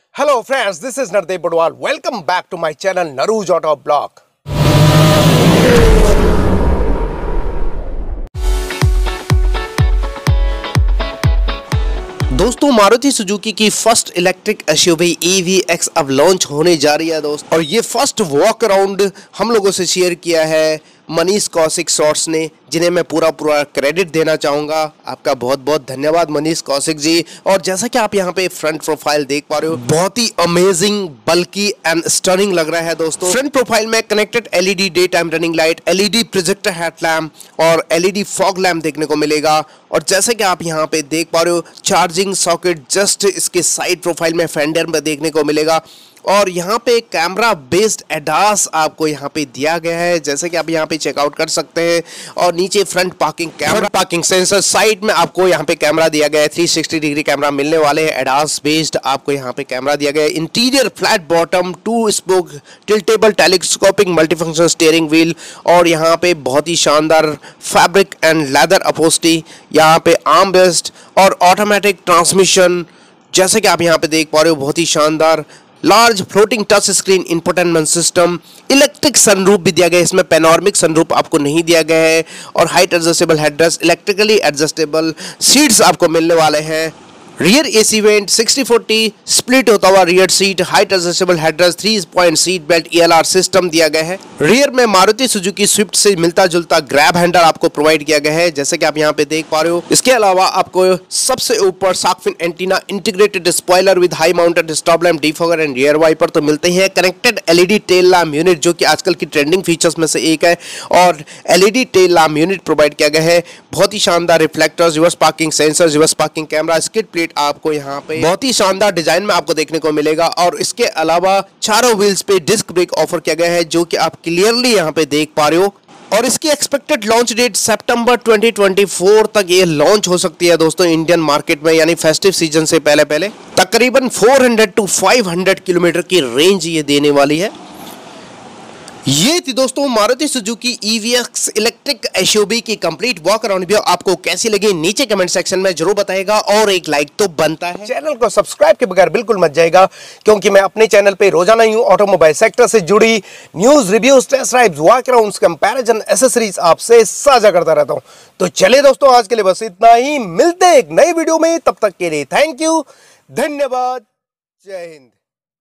Hello friends, this is Nardeep Budwal. Welcome back to my channel Naruj Auto Blog. दोस्तों मारुति सुजुकी की first electric SUV EVX अब launch होने जा रही है दोस्त, और ये फर्स्ट वॉक अराउंड हम लोगों से शेयर किया है मनीष कौशिक शॉर्ट्स ने, जिन्हें मैं पूरा क्रेडिट देना चाहूँगा। आपका बहुत बहुत धन्यवाद मनीष कौशिक जी। और जैसा कि आप यहाँ पे फ्रंट प्रोफाइल देख पा रहे हो, बहुत ही अमेजिंग, बल्कि एंड स्टनिंग लग रहा है दोस्तों। फ्रंट प्रोफाइल में connected LED day time running light, LED projector headlamp और LED फॉग लैम्प देखने को मिलेगा। और जैसे कि आप यहाँ पे देख पा रहे हो, चार्जिंग सॉकेट जस्ट इसके साइड प्रोफाइल में फेंडर में देखने को मिलेगा। और यहाँ पे कैमरा बेस्ड एडास आपको यहाँ पे दिया गया है, जैसे कि आप यहाँ पे चेकआउट कर सकते हैं। और नीचे front parking camera, parking sensor, side में आपको यहाँ पे कैमरा दिया गया है। 360 डिग्री कैमरा मिलने वाले हैं, एडास बेस्ड आपको यहाँ पे कैमरा दिया गया है। Interior flat bottom, 2 spoke tiltable telescopic multifunction steering wheel, और यहाँ पे बहुत ही शानदार फैब्रिक एंड लेदर अपहोल्स्ट्री, यहाँ पे आर्म रेस्ट और ऑटोमेटिक ट्रांसमिशन, जैसे कि आप यहाँ पे देख पा रहे हो, बहुत ही शानदार। Large floating touch screen infotainment system, electric sunroof भी दिया गया है, इसमें पैनोरामिक सनरूफ आपको नहीं दिया गया है। और height adjustable headrest, electrically adjustable seats आपको मिलने वाले हैं। रियर AC वेंट 60/40 स्प्लिट होता हुआ rear seat, height adjustable headrest, 3 point seat belt, ELR system दिया गया है। रियर में मारुति सुजुकी स्विफ्ट से मिलता जुलता ग्रैब हैंडल आपको प्रोवाइड किया गया है, जैसे कि आप यहाँ पे देख पा रहे हो। इसके अलावा आपको सबसे ऊपर shark fin antenna, integrated spoiler with high mounted stop lamp, defogger and rear wiper तो मिलते ही है। Connected LED tail lamp unit, जो कि आजकल की ट्रेंडिंग फीचर्स में से एक है, और LED tail lamp unit provide किया गया है। बहुत ही शानदार reflectors, reverse parking sensor, reverse parking camera, skid plate आपको यहाँ पे बहुत ही शानदार डिजाइन में आपको देखने को मिलेगा। और इसके अलावा चारों व्हील्स पे डिस्क ब्रेक ऑफर किया गया है, जो कि आप क्लियरली यहाँ पे देख पा रहे हो। और इसकी एक्सपेक्टेड लॉन्च डेट सितंबर 2024 तक ये लॉन्च हो सकती है दोस्तों इंडियन मार्केट में, यानी फेस्टिव सीजन से पहले पहले। तकरीबन 400 to 500 किलोमीटर की रेंज ये देने वाली है। ये थी दोस्तों Maruti Suzuki EVX electric SUV की कंप्लीट वॉक अराउंड वीडियो। आपको कैसी लगी नीचे कमेंट सेक्शन में जरूर बताइएगा, और एक लाइक तो बनता है। चैनल को सब्सक्राइब के बगैर बिल्कुल मत जाएगा, क्योंकि मैं अपने चैनल पे रोजाना ही ऑटोमोबाइल सेक्टर से जुड़ी news, reviews, test drives, walk arounds, comparison, accessories आपसे साझा करता रहता हूं। तो चलिए दोस्तों, आज के लिए बस इतना ही। मिलते हैं एक नई वीडियो में, तब तक के लिए थैंक यू, धन्यवाद, जय हिंद।